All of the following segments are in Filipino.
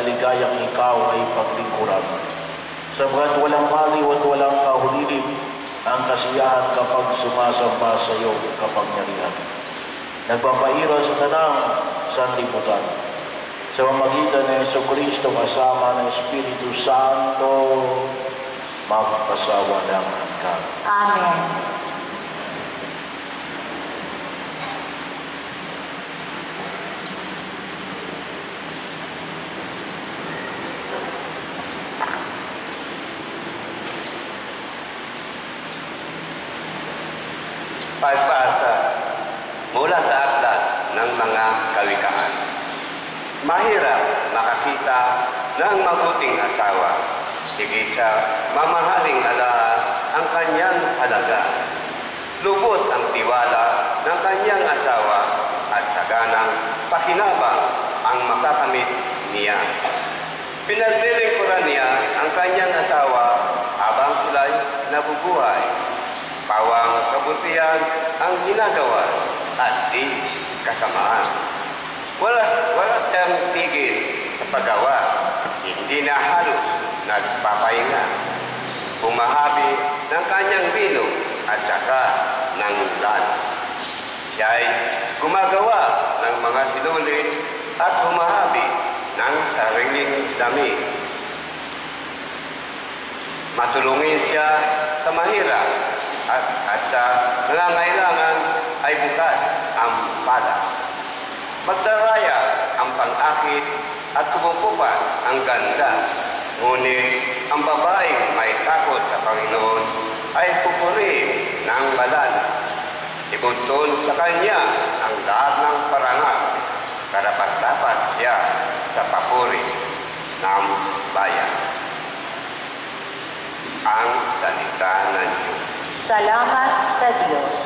maligayang ikaw ay paglingkuran. Sabagat walang maliw at walang kahulilip ang kasiyahan kapag sumasamba sa iyong kapangyarihan. Nagpapaira sa tanang sanlibutan. Sa pamamagitan ng Jesucristo kasama ng Espiritu Santo, magpasawalang hanggan. Amen. Pagbasa mula sa aklat ng mga kawikaan. Mahirap makakita ng mabuting asawa, higit sa mamahaling alahas ang kanyang halaga. Lubos ang tiwala ng kanyang asawa at saganang pakinabang ang makakamit niya. Pinaglilingkuran niya ang kanyang asawa habang sila'y nabubuhay. Pawang kabutihan ang ginagawa at di kasamaan. Wala siyang tigil sa paggawa, hindi na halos nagpapahinga. Bumahabi ng kanyang bino at saka ng lana. Siya ay gumagawa ng mga sinulid at bumahabi ng sariling dami. Matulungin siya sa mahirap at sa nangangailangan ay bukas ang pala. Magdaraya ang pang-akit at kumukupas ang ganda. Ngunit ang babaeng may takot sa Panginoon ay pupurihin ng banal. Ibuntun sa kanya ang lahat ng parangal. Karapat-dapat siya sa papuri ng bayan. Ang salita ng Diyos. Salamat sa Diyos.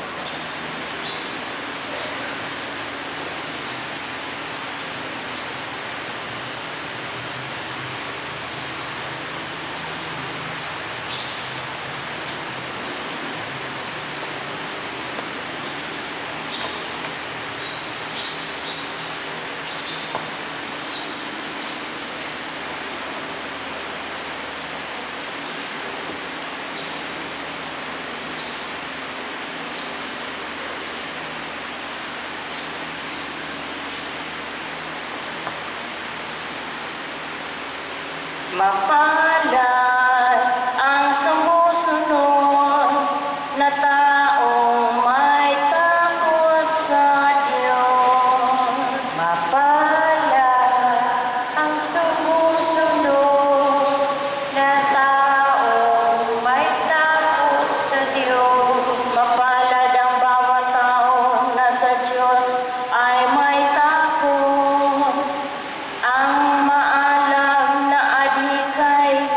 Mapalad ang sumusunod na taong may takot sa Diyos. Mapalad ang sumusunod na taong may takot sa Diyos. Mapalad ang bawat taong na sa Diyos ay may takot. Ang maalam na adhikay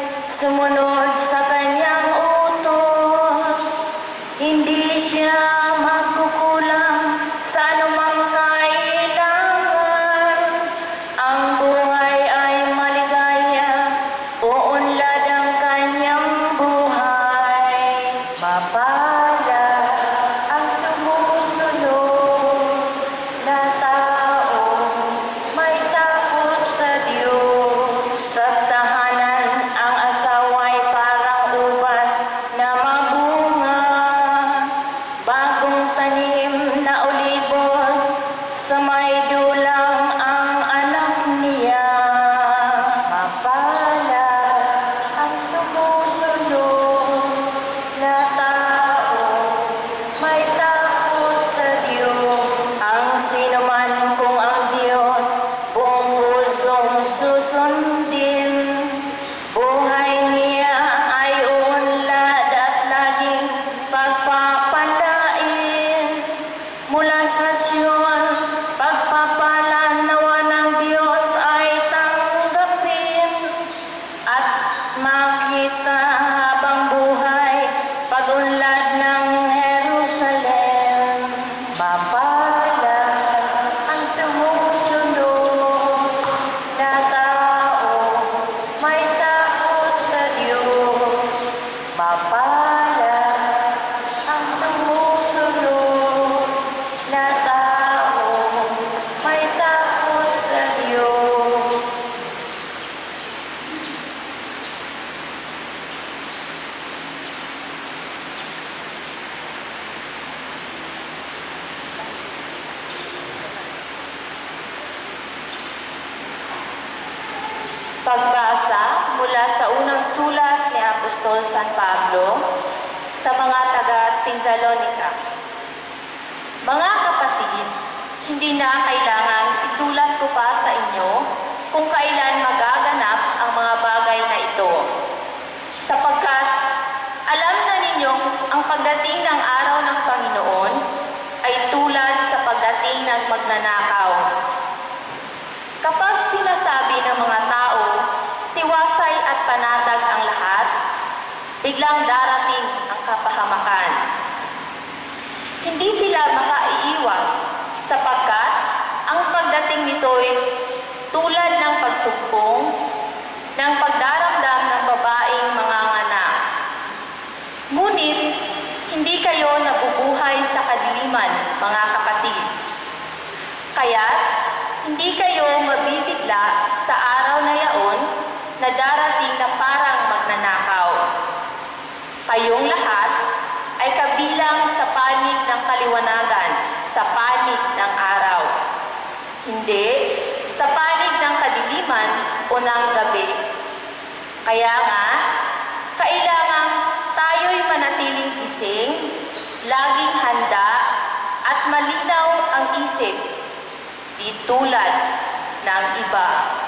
Pagbasa mula sa unang sulat ni Apostol San Pablo sa mga taga-Tesalonica. Mga kapatid, hindi na kailangang isulat ko pa sa inyo kung kailan magaganap ang mga bagay na ito. Sapagkat alam na ninyong ang pagdating ng araw ng Panginoon ay tulad sa pagdating ng magnanakaw. Kapag sinasabi ng mga tao, tiwasay at panatag ang lahat, biglang darating ang kapahamakan. Hindi sila makaiiwas sapagkat ang pagdating nito'y tulad ng pagsumpong ng pagdaramdam ng babaeng manganganak. Ngunit, hindi kayo nabubuhay sa kadiliman, mga kapatid. Kaya't, hindi kayo mabibigla sa araw na yaon na darating na parang magnanakaw. Kayong lahat ay kabilang sa panig ng kaliwanagan, sa panig ng araw. Hindi sa panig ng kadiliman o ng gabi. Kaya nga, kailangan tayo'y manatiling gising, laging handa at malinaw ang isip, di tulad ng iba.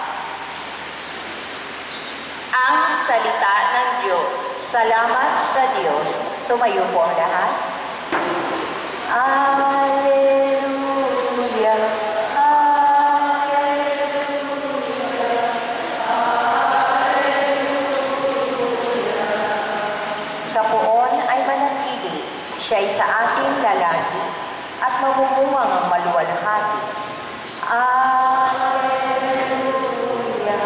Ang salita ng Diyos. Salamat sa Diyos. Tumayo po ang lahat. Alleluia. Sa poon ay manatili, siya'y sa ating lalaki, at mamumungang ang maluwalhati. Alleluia.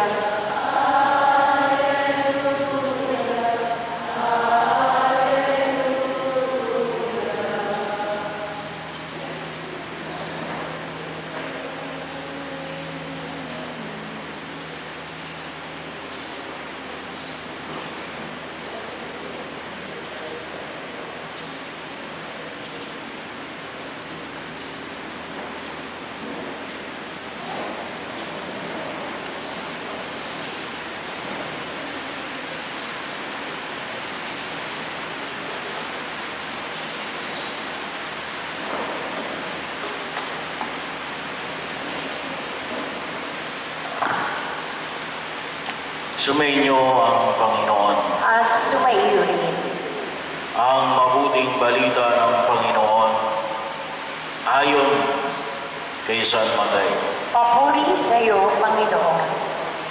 Sumainyo ang Panginoon. At sumaiyo rin. Ang mabuting balita ng Panginoon ayon kay San Mateo. Papuri sa iyo, Panginoon.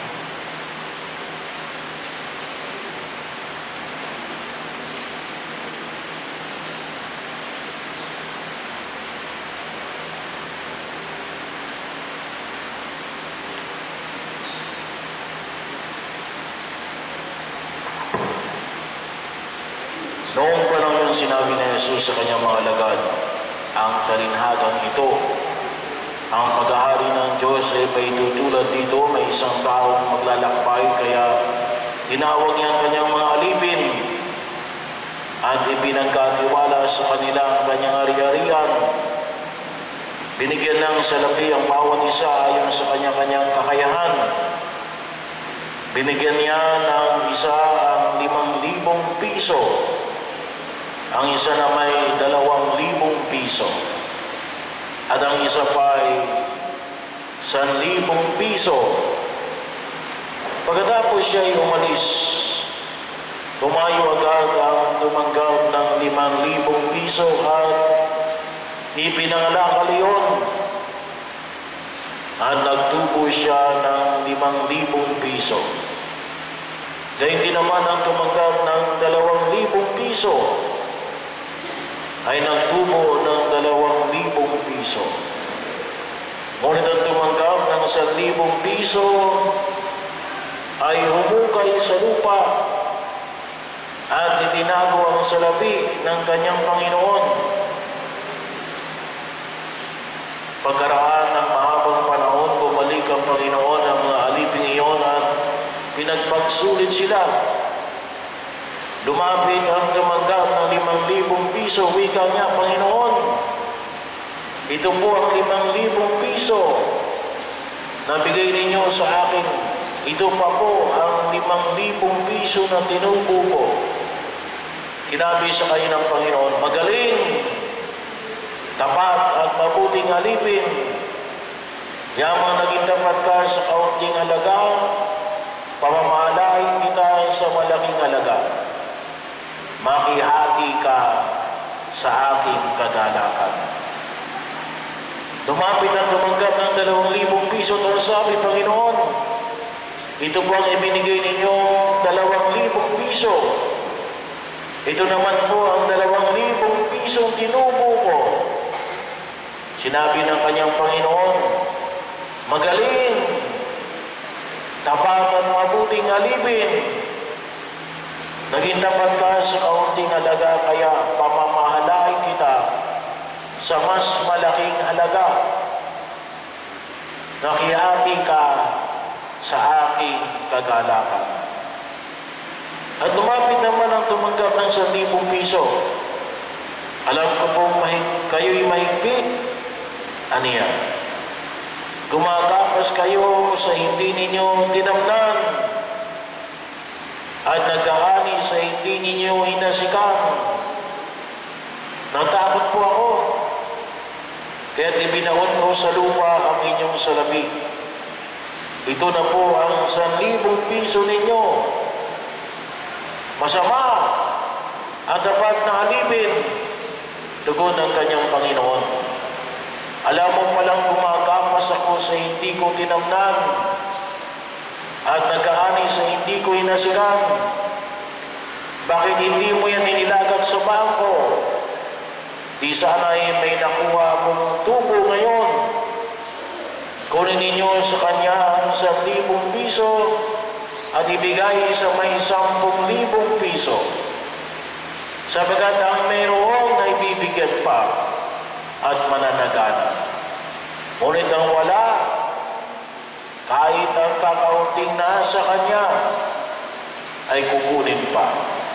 Noong panahon yung sinabi ni Jesus sa kanyang mga alagad, ang talinhagang ito, ang paghahari ng Diyos ay may tutulad dito, may isang taong maglalakbay, kaya tinawag niya ang kanyang mga alipin at ipinagkatiwala sa kanila ang kanyang ari-arian. Binigyan ng salapi ang bawat isa ayon sa kanyang kakayahan. Binigyan niya ng isa ang 5,000 piso. Ang isa na may 2,000 piso. At ang isa pa ay 1,000 piso. Pagkatapos siya ay umalis, tumayo agad ang tumanggap ng 5,000 piso at ipinangalakal iyon. At nagtubo siya ng 5,000 piso. Dahil din naman ang tumanggap ng 2,000 piso ay nagtubo ng 2,000 piso. Ngunit ang tumanggap ng 1,000 piso ay humukay sa lupa at itinago ang salapi ng kanyang Panginoon. Pagkaraan ng mahabang panahon, bumalik ang Panginoon ng mga aliping iyon at pinagpagsulit sila. Lumapit ang tumanggap ng 5,000 piso, wika niya, Panginoon, ito po ang 5,000 piso na bigay ninyo sa akin. ito pa po ang 5,000 piso na tinubo ko. Sinabi sa kayo ng Panginoon, magaling, tapat at mabuting alipin. Yamang naging tapat ka sa kaunting halaga, pamamalain kita sa malaking halaga. Makihati ka sa aking kagalakan. Lumapit at tumanggap ng 2,000 piso at sabi, Panginoon, ito po ang ibinigay ninyo 2,000 piso. Ito naman po ang 2,000 pisong tinubo ko. Sinabi ng kanyang Panginoon, magaling, tapat at mabuting alipin. Naging tapat ka sa kaunting halaga, kaya pamamahalain kita sa mas malaking halaga. Nakihati ka sa aking kagalakan. At lumapit naman ang tumanggap ng 1,000 piso. Alam ko pong kayo'y mahigpit. Aniya? Gumagapas kayo sa hindi ninyo tinamnan at nag-aani sa hindi ninyo hinasikan. Natakot po ako, kaya't ibinaon ko sa lupa ang inyong salapi. Ito na po ang 1,000 piso ninyo. Masama at dapat na alipin, tugon ng kanyang Panginoon. Alam mo palang gumagapas ako sa hindi ko tinamnan at nag-aani sa hindi ko hinasikan. Bakit hindi mo yan inilagat sa bangko? Di sana may nakuha akong tubo ngayon. Kunin ninyo sa kanya ang 1,000 piso at ibigay sa may 10,000 piso. Sabagat ang mayroon ay bibigyan pa at mananagana. Ngunit ang wala, kahit ang kakaunting nasa kanya, ay kukunin pa.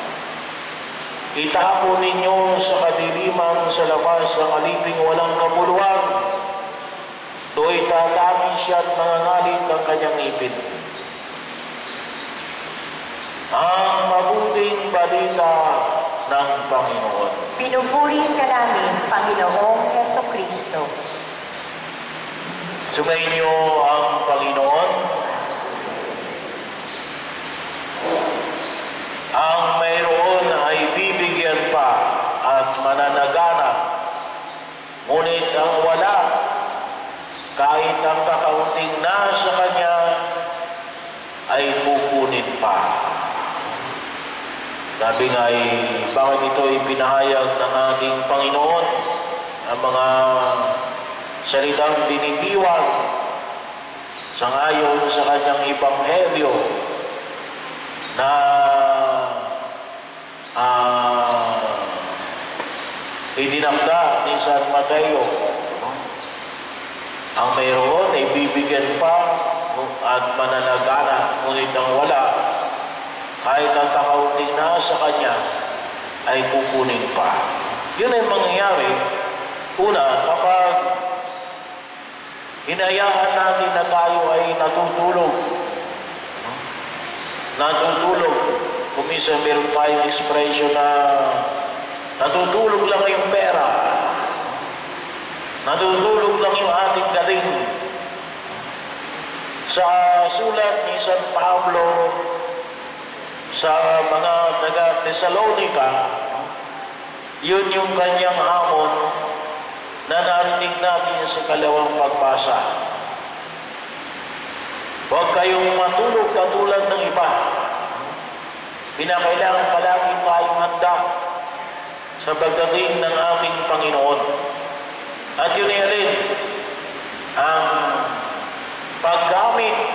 Itapon ninyo sa kadiliman sa labas ng aliping walang kapuluan. Do'y tatangin siya at nangangalit ang kanyang ipin. Ang mabuting balita ng Panginoon. Pinupuri ka namin, Panginoong Jesucristo. Sumayin niyo ang Panginoon. Ang mayroon ay bibigyan pa at mananagana. Ngunit ang wala, kahit ang kakaunting nasa kanya, ay kukunin pa. Sabi nga bakit ito ipinahayag ng ating Panginoon ang mga salitang binitiwan sangayon sa kanyang ebanghelyo na itinakda ni San Mateo. Ang mayroon ay bibigyan pa at mananagana, ngunit ang wala, kahit ang kakaunting nasa kanya, ay kukunin pa. Yun ay mangyayari, una, kapag hinayaan natin na tayo ay natutulog. Natutulog. Kung minsan meron tayong expression na natutulog lang yung pera. Natutulog lang yung ating galing. Sa sulat ni San Pablo sa mga taga-Thessalonica, yun yung kanyang hamon na narinig natin sa kalawang pagbasa. Huwag kayong matulog katulad ng iba. Pinakailangan palagi tayong handa sa pagdating ng ating Panginoon. At yun ay alin? Ang paggamit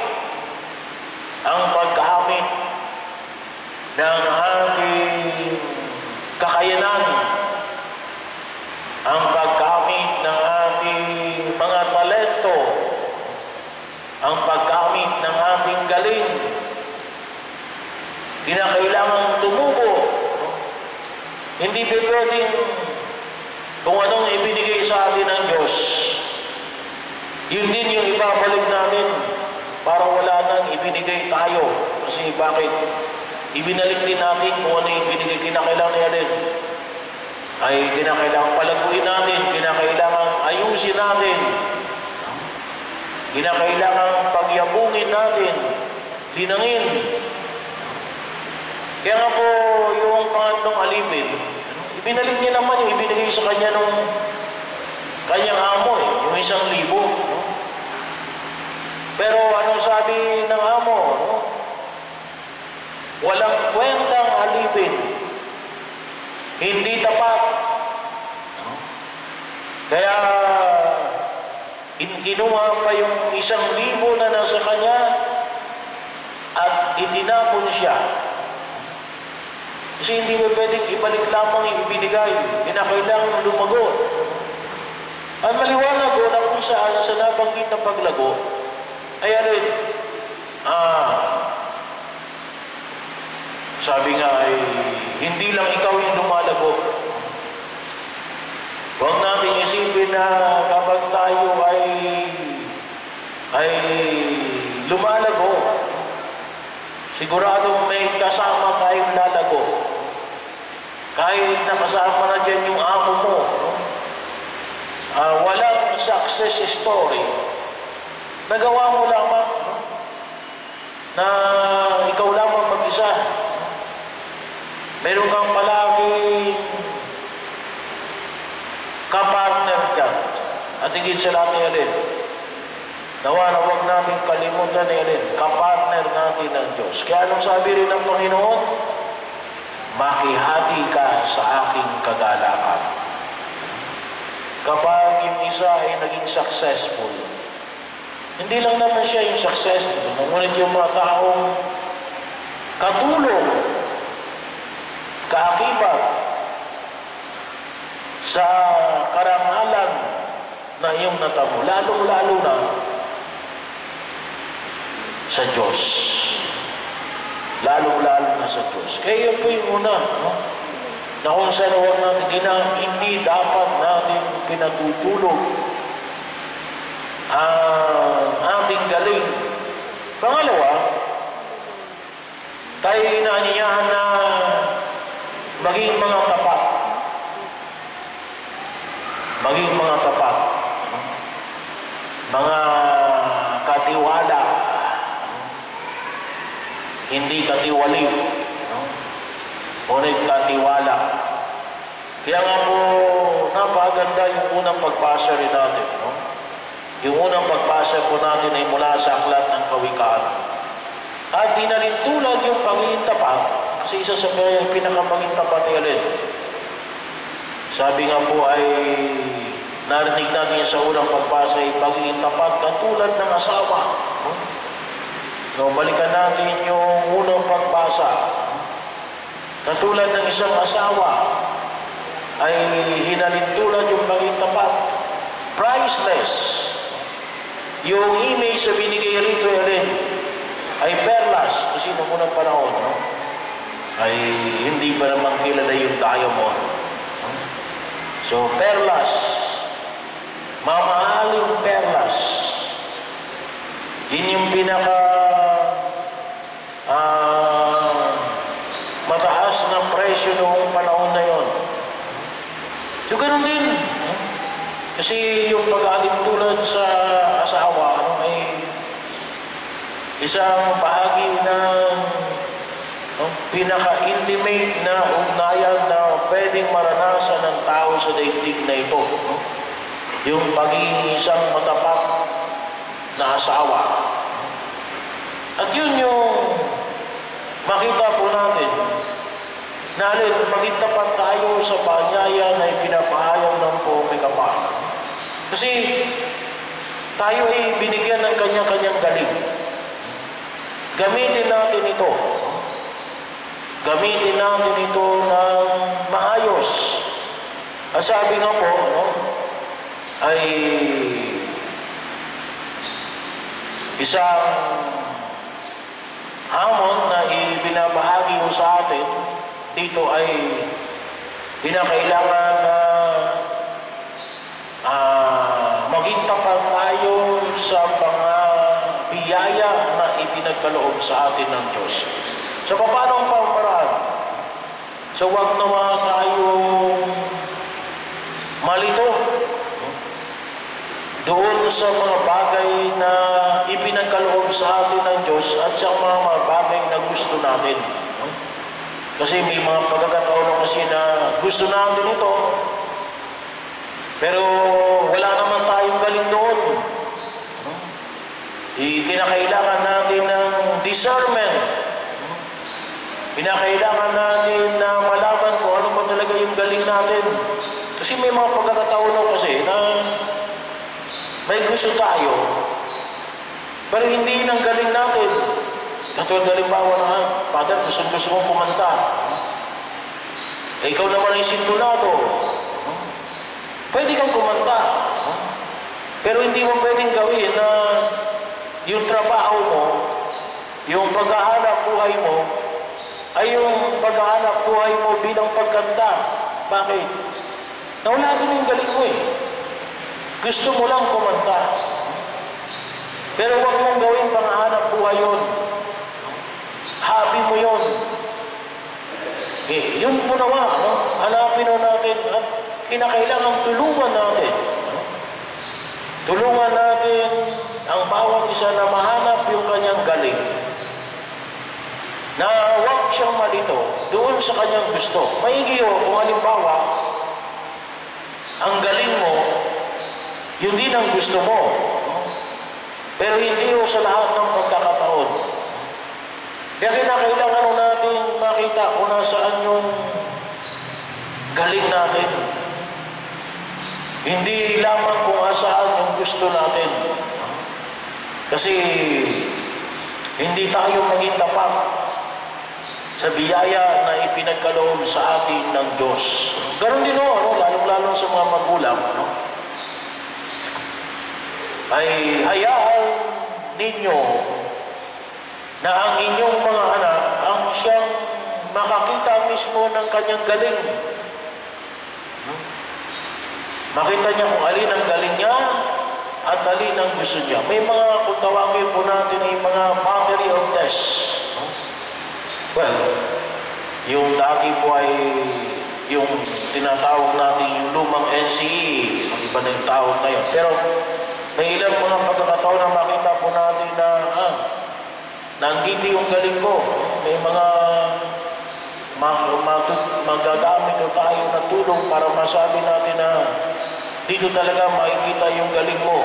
ng ating kakayanan, ang paggamit ng ating mga talento, ang paggamit ng ating galing. Kinakailangan tumubo. Hindi pwedeng kung anong ibinigay sa atin ng Diyos, yun din yung ibabalik natin para wala nang ibinigay binigay tayo. Kasi bakit? Ibinalik din natin kung ano yung binigay. Kinakailangan niya din. Ay kinakailangan palaguin natin, kinakailangan ayusin natin, kinakailangan pagyabungin natin, linangin. Kaya nga po yung pangatlong alipin, ibinalik niya naman yung ibinigay sa kanya nung kanyang amo, yung 1,000. Pero anong sabi ng amo? Walang kwentang alipin, hindi tapat. Kaya kinuha pa yung 1,000 na nasa kanya at itinapon siya. Kasi hindi mo pwedeng ibalik lamang yung ibinigay. Kinakailangan lumago. Ang maliwanag doon na kung saan sa nabanggit na paglago ay alin? Sabi nga ay hindi lang ikaw yung lumalago. Huwag natin isipin na kapag tayo ay lumalago, siguradong may kasama tayong lalago. Kahit nakasama na dyan yung amo mo, walang success story. Nagawa mo lamang na ikaw lamang mag-isa. Meron kang palaging kapartner dyan. At higit sa lahat alin, nawa na huwag namin kalimutan alin, kapartner natin ang Diyos. Kaya anong sabi rin ng Panginoon? Makihati ka sa aking kagalakan. Kapag yung isa ay naging successful, hindi lang naman siya yung successful, ngunit yung mga taong katulong, kaakibat sa karangalan na iyong natamo, lalong-lalo na sa Diyos. Lalong-lalo na sa Diyos. Kaya yun po yung una, no? Na kung saan huwag natin hindi dapat natin pinatutulog ang ating galing. Pangalawa, tayo inaaniyahan na maging mga tapat. Maging mga tapat. Mga katiwala. Hindi katiwali. Ngunit katiwala. Kaya nga po, napakaganda yung unang pagbasa rin natin. Yung unang pagbasa po natin ay mula sa aklat ng Kawikaan. At di na rin tulad yung pagiging tapat, kasi isa sa pinakapaging tapat ni alin. Sabi nga po ay narinig natin sa unang pagbasa ay pagiging tapat katulad ng asawa. No, balikan natin yung unang pagbasa. Katulad ng isang asawa ay hinalintulad yung pagiging tapat. Priceless. Yung image sa binigay rito ay perlas. Kasi noong unang panahon, ay hindi pa naman kilala yung diamond. So, perlas. Mamahaling perlas. Yun yung pinaka mataas na presyo noong panahon na yon. So, ganun din. Kasi yung pag-aalintulad sa asawa ay isang bahagi ng pinaka-intimate na ugnayan na pwedeng maranasan ng tao sa daigdig na ito. Yung pagiging isang matapat na asawa. At yun yung makita po natin na maging tapat tayo sa panyaya na ipinapahayag ng may kapal. Kasi tayo ay binigyan ng kanya-kanyang galing. Gamitin natin ito. Gamitin natin ito ng maayos. At sabi nga po, ay isang hamon na ibinabahagi ko sa atin dito ay kinakailangan na maging tapat tayo sa mga biyaya na ipinagkaloob sa atin ng Diyos. Sa paano ang pamamaraan? So huwag naman tayong malito doon sa mga bagay na ipinagkaloob sa atin ng Diyos at sa mga bagay na gusto natin. Kasi may mga pagkakataon kasi na gusto natin ito, pero wala naman tayong galing doon. Kinakailangan natin ng discernment. Kinakailangan natin na malaman kung ano ba talaga yung galing natin. Kasi may mga pagkakataon kasi na may gusto tayo, pero hindi ng galing natin. Katulad halimbawa na, Father, gusto mong kumanta. Ikaw naman ay sintonado. Pwede kang kumanta. Pero hindi mo pwedeng gawin na yung trabaho mo, yung pag-aanap buhay mo, ay yung pag-aanap buhay mo bilang pagkanta. Bakit? Nawala din yung galing mo eh. Gusto mo lang kumanta. Pero huwag mong gawin pang-aanap buhay yun. Hobby mo yun. Yun po naman, no? Hanapin natin at kinakailangan tulungan natin. Tulungan natin ang bawat isa na mahanap yung kanyang galing. Na huwag siyang malito doon sa kanyang gusto. Maigi o kung halimbawa, ang galing mo, yun din ang gusto mo. Pero hindi o sa lahat ng pagkakataon. Kaya kinakailangan natin makita kung nasaan yung galing natin. Hindi lamang kung asaan yung gusto natin. Kasi hindi tayo maging tapat sa biyaya na ipinagkaloob sa atin ng Diyos. Ganon din lalong-lalo sa mga magulang, ay hayaan ninyo na ang inyong mga anak ang siyang makakita mismo ng kanyang galing. Makita niya kung alin ang galing niya at alin ang gusto niya. May mga, kung tawagin po natin, ay mga battery of tests. Well, yung dati po ay yung tinatawag natin yung lumang NCE. Iba na yung tawag na yun. Pero may ilang mga pagkakataon na makita po natin na nandito yung galing ko. May mga magagamit o tayo na tulong para masabi natin na dito talaga makikita yung galing mo.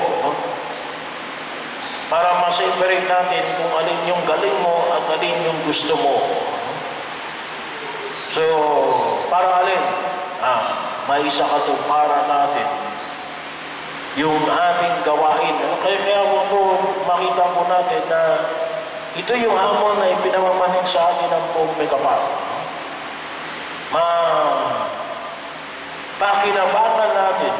Para ma-separate natin kung alin yung galing mo at alin yung gusto mo. So, para alin? Maisa ka to para natin yung ating gawain. Kaya po makita po natin na ito yung hamon na ipinamamanin sa atin ng buong may kapal. Pakinabangan natin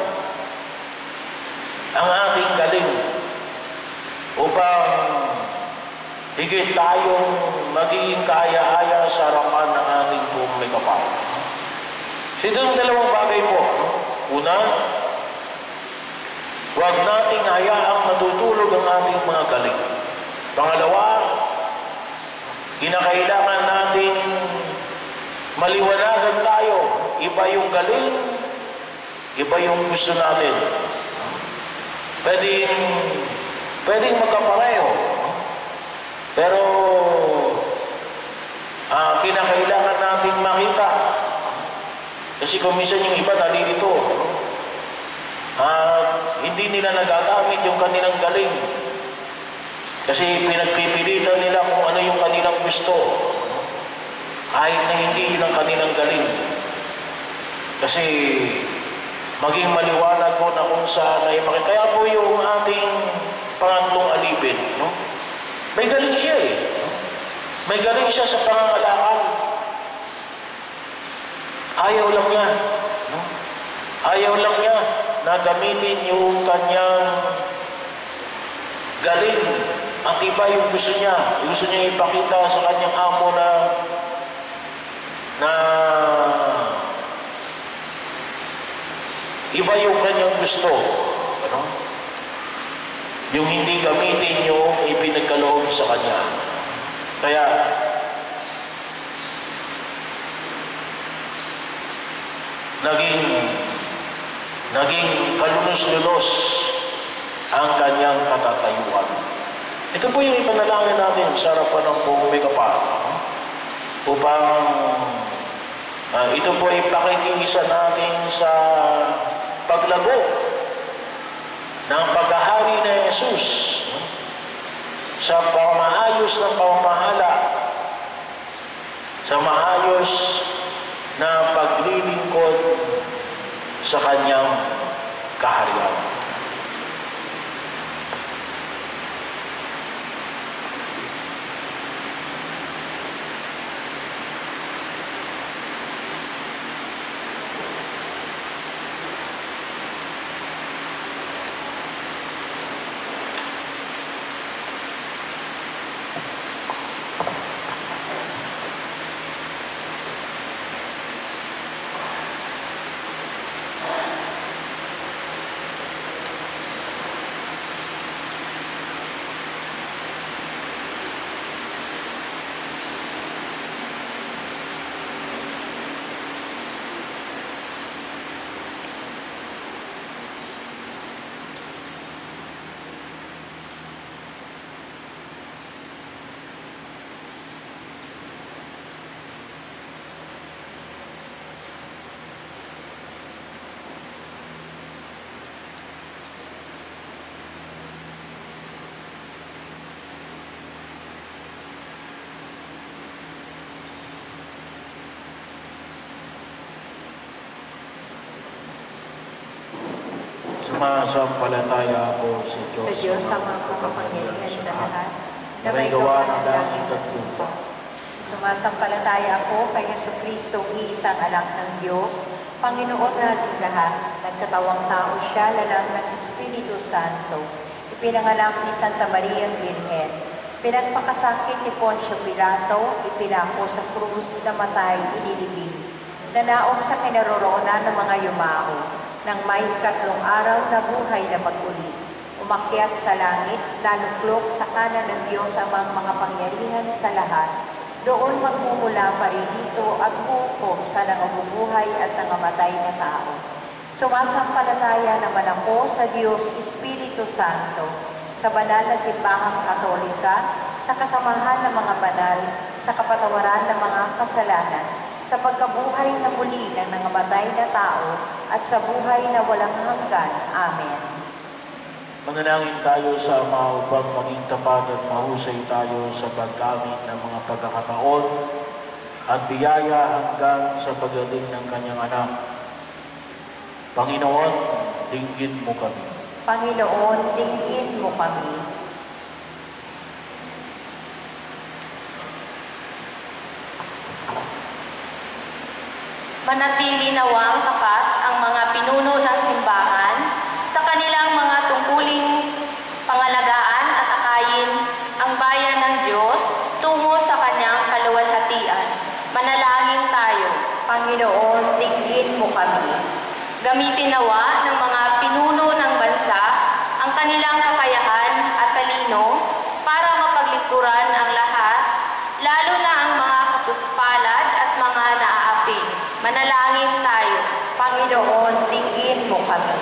ang ating galing upang higit tayong magiging kaya-aya sa harapan ng ating buong may kapal. So ito yung dalawang bagay po. Una, huwag nating hayaang matutulog ang ating mga galing. Pangalawa, kinakailangan natin maliwanagan tayo. Iba yung galing, iba yung gusto natin. Pwedeng magkapareho. Pero kinakailangan nating makita. Kasi kung minsan yung iba nalilito. Hindi nila nagagamit yung kanilang galing. Kasi pinagpipilitan nila kung ano yung kanilang gusto. Kahit na hindi yun ang kanilang galing. Kasi maging maliwanag ko na kung saan ay makita. Kaya po yung ating pangatlong alipin, may galing siya eh. May galing siya sa pangangalakal. Ayaw lang niya. Ayaw lang niya na gamitin yung kanyang galing. At iba yung gusto niya. Gusto niya ipakita sa kanyang amo na iba yung kanyang gusto. yung hindi gamitin yung ipinagkaloob sa Kanya. Kaya, naging kalunos-lunos ang Kanyang katatayuan. Ito po yung ipanalangin natin sa harapan ng Pumay Kapal. Upang ito po ay pakikiisa natin sa paglago ng paghahari na Jesus sa pamaayos ng pamamahala, sa maayos na paglilingkod sa Kanyang kaharian. Sumasampalataya ako sa Diyos, Sa Diyos ang makapangyarihan sa lahat, na may gawa ng langit at lupa. Sumasampalataya ako kay Jesucristo, iisang anak ng Diyos, Panginoon nating lahat, nagkatawang tao siya, lalang ng Espiritu Santo, ipinanganak ni Santa Maria Virgen, pinagpakasakit ni Poncio Pilato, ipinako sa krus, namatay, inilibing, nanaog sa kinaroroonan ng mga yumao, nang may ikatlong araw na buhay na pag-uli, umakyat sa langit, naluklok sa kanan ng Diyos amang makapangyarihan sa lahat, doon magmumula paririto at hukom sa nangabubuhay at nangamatay na tao. Sumasampalataya naman ako sa Diyos Espiritu Santo, sa banal na simbahang Katolika, sa kasamahan ng mga banal, sa kapatawaran ng mga kasalanan, sa pagkabuhay na muli ng nangamatay na tao, at sa buhay na walang hanggan. Amen. Manalangin tayo sa Ama upang maging tapat at mahusay tayo sa paggamit ng mga pagkakataon at biyaya hanggang sa pagdating ng Kanyang anak. Panginoon, dinggin mo kami. Panginoon, dinggin mo kami. Manatili nawang tapat ang mga pinuno ng simbahan sa kanilang mga tungkuling pangalagaan at akayin ang bayan ng Diyos tungo sa Kanyang kaluwalhatian. Manalangin tayo. Panginoon, dinggin mo kami. Gamitin nawa ng mga pinuno ng bansa ang kanilang kakayahan at talino para mapaglingkuran ang lahat, lalo na ang mga kapuspalad at mga naaapi. Manalangin tayo. Panginoon, dinggin mo kami.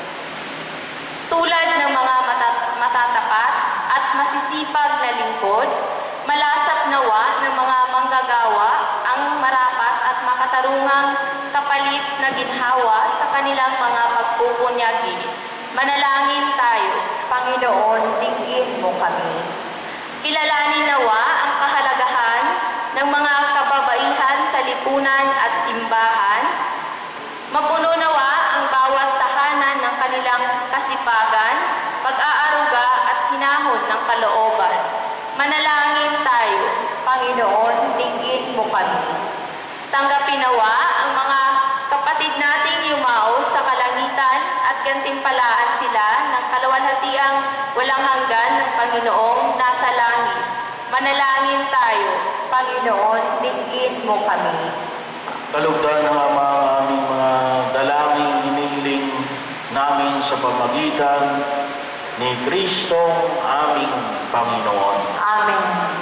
Tulad ng mga matatapat at masisipag na lingkod, malasap nawa ng mga manggagawa ang marapat at makatarungang kapalit na ginhawa sa kanilang mga pagpupunyagi. Manalangin tayo. Panginoon, dinggin mo kami. Kilalanin nawa ang kahalagahan ng mga kababaihan sa lipunan at simbahan. Mapuno nawa ang bawat tahanan ng kanilang kasipagan, pag-aaruga at hinahon ng kalooban. Manalangin tayo. Panginoon, dinggin mo kami. Tanggapin nawa ang mga kapatid nating yumao sa kalangitan at gantimpalaan sila ng kaluwalhatiang walang hanggan ng Panginoong nasa langit. Manalangin tayo. Panginoon, dinggin mo kami. Kalugdan ng Ama ang aming mga dalangin hinihiling namin sa pamagitan ni Kristong aming Panginoon. Amen.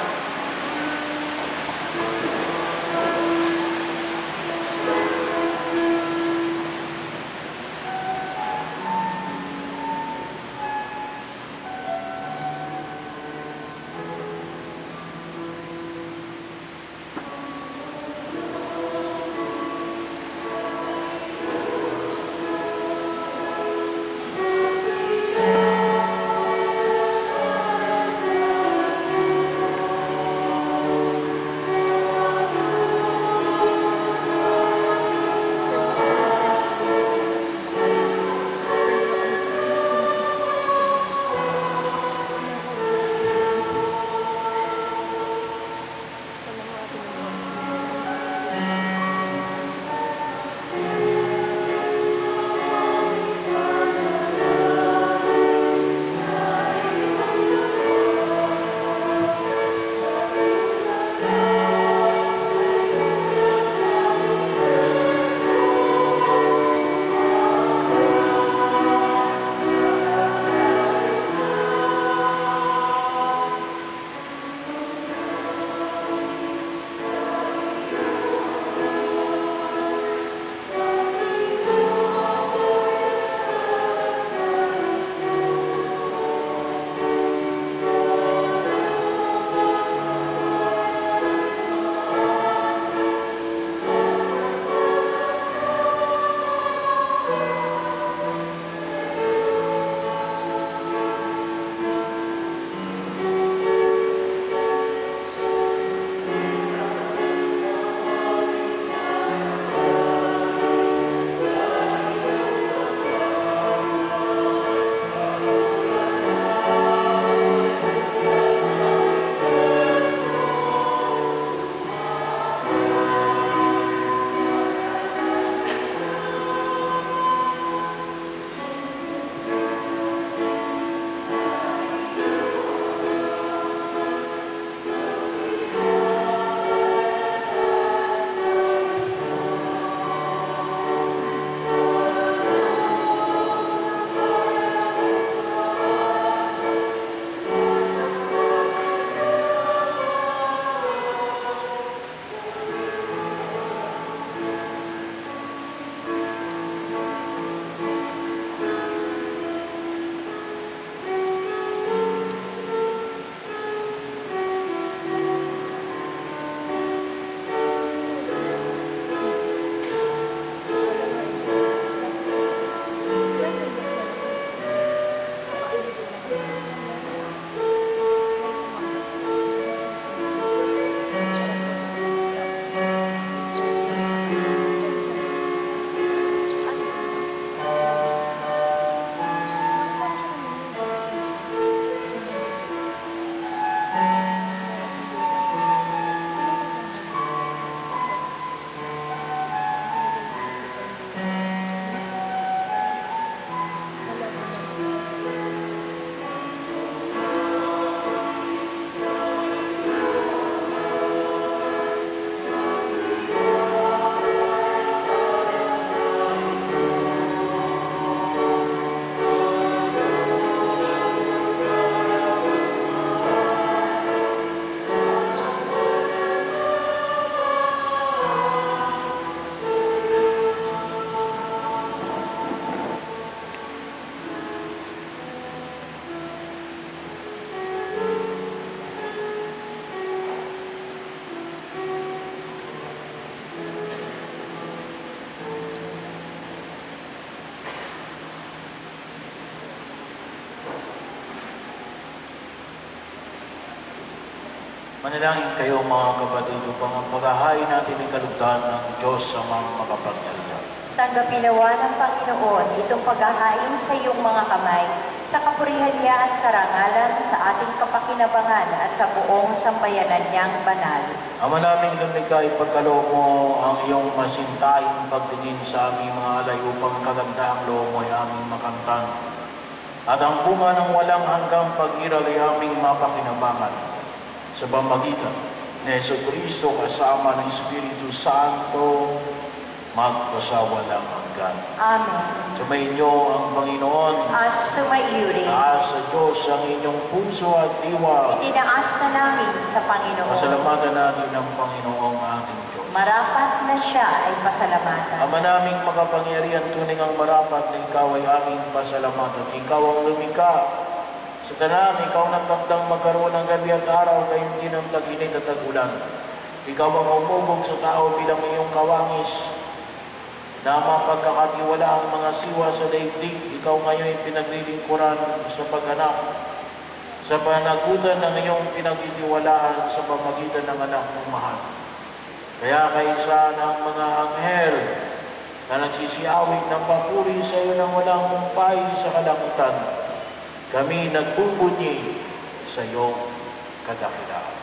Manalangin kayo mga kapatid upang ang paghahain natin ay kalugdan ng Diyos sa mga makapangyarihan. Tanggapin nawa ng Panginoon itong paghahain sa iyong mga kamay sa kapurihan niya at karangalan sa ating kapakinabangan at sa buong sambayanan niyang banal. Ama naming lumikha, ipagkaloob mo ang iyong masintaing pagtingin sa aming mga alay upang kagandahang loob mo ay aming makamtan. At ang bunga ng walang hanggang pag-iral ay aming mapakinabangan. Sa pamagitan ni Jesucristo kasama ng Espiritu Santo, magpasawalang hanggan. hanggan. Amen. Sumainyo ang Panginoon. At sumaiyo rin. Taas sa Diyos ang inyong puso at diwa. Itinaas na namin sa Panginoon. Pasalamatan natin ang Panginoong ating Diyos. Marapat na siya ay pasalamatan. Ama naming makapangyarihan, tunay ang marapat na ikaw ay aming pasalamatan. Ikaw ang lumikha sa tanan, ikaw nagtakdang magkaroon ng gabi at araw, gayon din ang tag-init at tag-ulan. Ikaw ang umubog sa tao bilang iyong kawangis, na mapagkakatiwala ang mga siwa sa daigdig. Ikaw ngayon pinaglilingkuran sa paghanap, sa panagutan ng iyong pinagtitiwalaan sa pamagitan ng anak mong mahal. Kaya kaysa ng mga anghel na nagsisiawit ng papuri sa iyo ng walang humpay sa kalangitan, kami nagbubunyi sa iyong kadakilaan.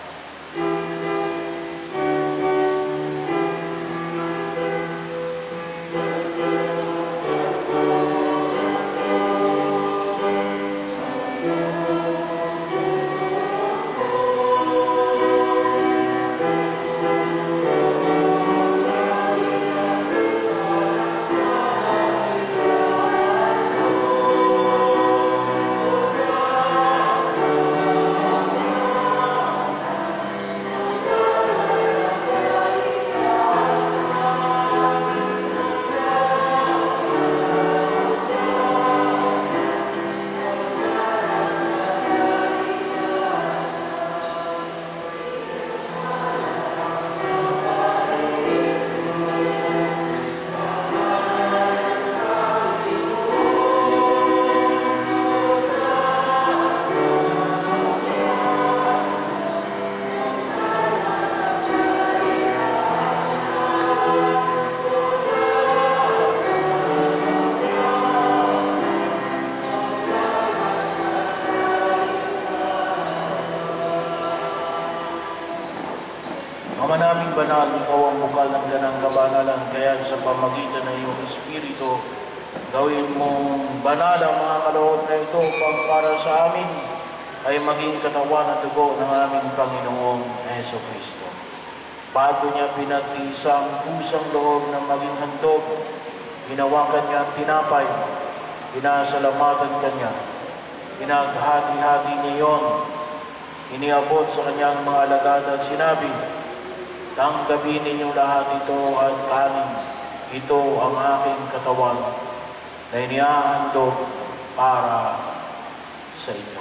Ama naming banal, ikaw ang bukal ng ganang kabanalan, kaya sa pamagitan ng iyong Espiritu, gawin mong banal ang mga kaloob na ito pang para sa amin ay maging katawan at dugo ng aming Panginoong Jesucristo. Bago niya pinagtisang pusang loob na maging handog, hinawakan niya ang tinapay, pinasalamatan kanya, pinaghati-hati niya yon, iniabot sa kanyang mga alagad at sinabi, "Tanggapin ninyo lahat ito at kanin. Ito ang aking katawan na inihahandog para sa inyo."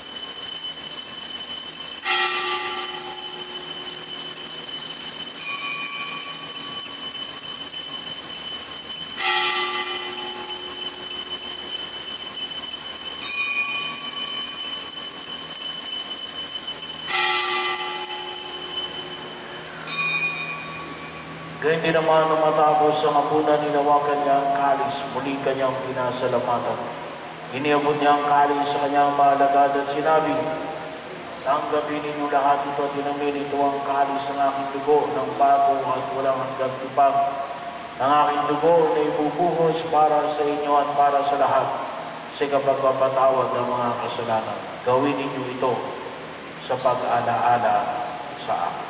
Gayun din naman nung matapos ang hapunan, hinawakan niya ang kalis, muli kanyang pinasalamatan. Iniabot niya ang kalis sa kanyang mga alagad at sinabi, "Tanggapin ninyo lahat ito at inumin, ito ang kalis ng aking dugo ng bago at walang hanggang tupag, ng aking dugo na ibubuhos para sa inyo at para sa lahat sa kapagpapatawad ng mga kasalanan. Gawin ninyo ito sa pag-alaala sa akin."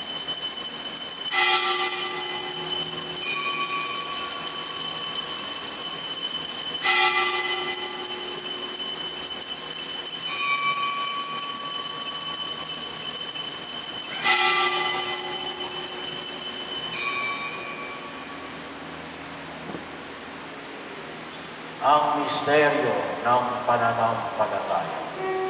Ang misteryo ng pananampalataya.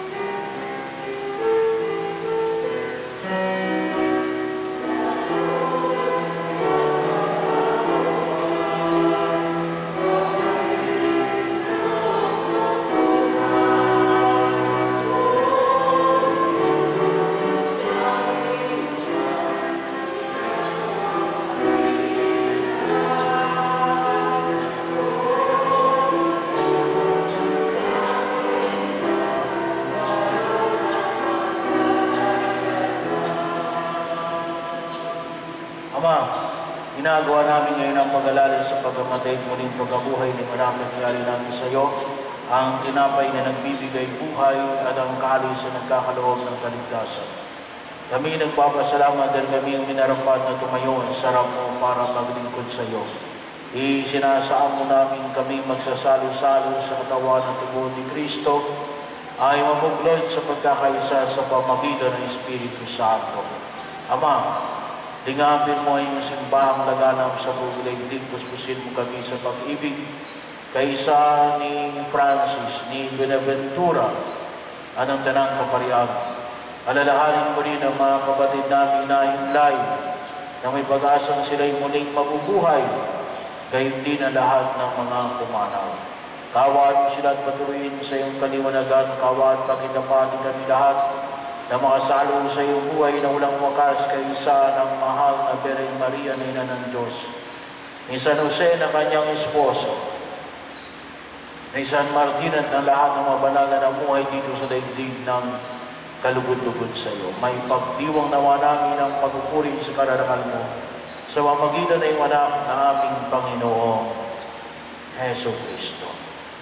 Ama, ginagawa namin ngayon ang pag-alala sa pagkamatay at muling pagkabuhay ng anak na nangyari namin sa iyo, ang tinapay na nagbibigay buhay at ang kalis na nagkakaloob ng kaligtasan. Kami nagpapasalamat dahil kami ang minarapat na tumayo ang sarap mo para maglingkod sa iyo. Isinasaamo namin kami magsasalo-salo sa katawan ng tubo ni Kristo ay mabuglod sa pagkakaisa sa pamagitan ng Espiritu Santo. Ama, lingapin mo ang iyong simbahang laganap sa buong daigdig, puspusin mo kami sa pag-ibig, kaisa ni Francis, ni Benaventura, anong tanang kaparian. Alalahanin mo rin ang mga kapatid namin na hinlay na may pag-asang sila'y muling mabubuhay, gayon din ang lahat ng mga pumanaw. Kawaan mo sila at patuloyin sa iyong kaliwanagan, kawaan pagkinapanin kami lahat na makasalo sa iyong buhay na walang wakas kaisa ng mahal na Birhen Maria na Ina ng Diyos, ni San Jose na kanyang esposo, ni San Martin at ng lahat ng mga banal na namuhay dito sa daigdig ng kalugod-lugod sa iyo. May pagdiwang nawa namin ang pagpupuri sa kararangal mo sa pamamagitan ng iyong anak na aming Panginoong Heso Kristo.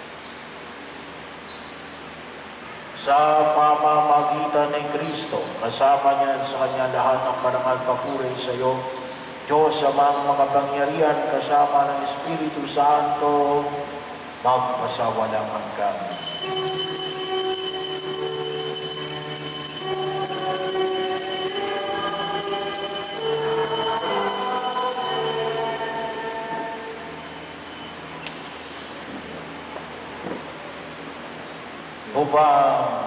Sa pamamagitan ng Kristo, kasama niya sa kanya lahat ng karangal papuri sa iyo, Diyos amang makapangyarihan kasama ng Espiritu Santo, magpasawalang hanggan. Upang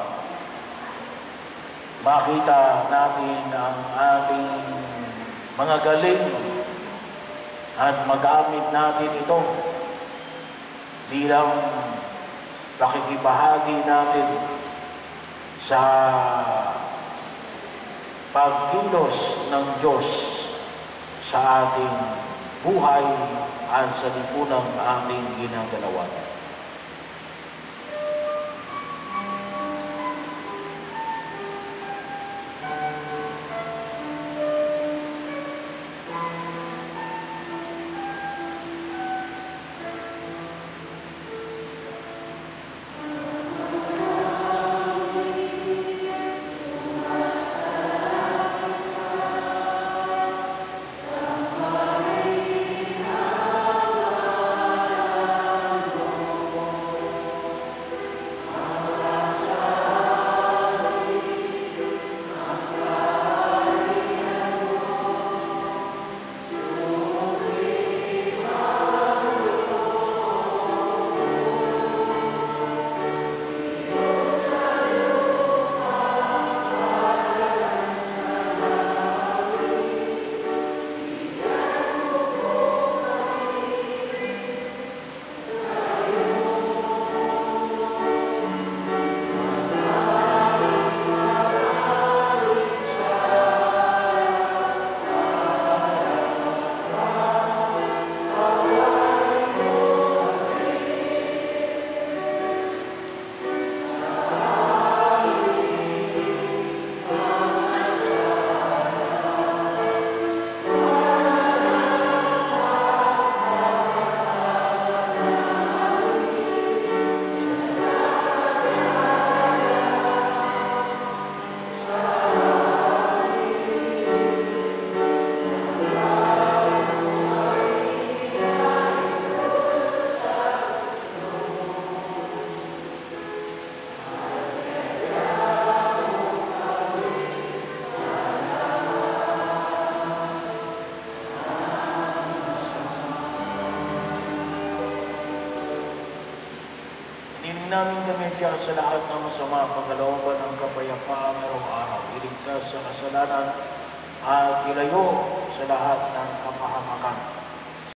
makita natin ang ating mga galing at magamit natin ito bilang pakikibahagi natin sa pagkilos ng Diyos sa ating buhay at sa lipunang ating ginagalawan. Namin kami diyan sa lahat ng masama, pagkalooban ng kapayapaan araw-araw, iligtas sa kasalanan at ilayo sa lahat ng kapahamakan.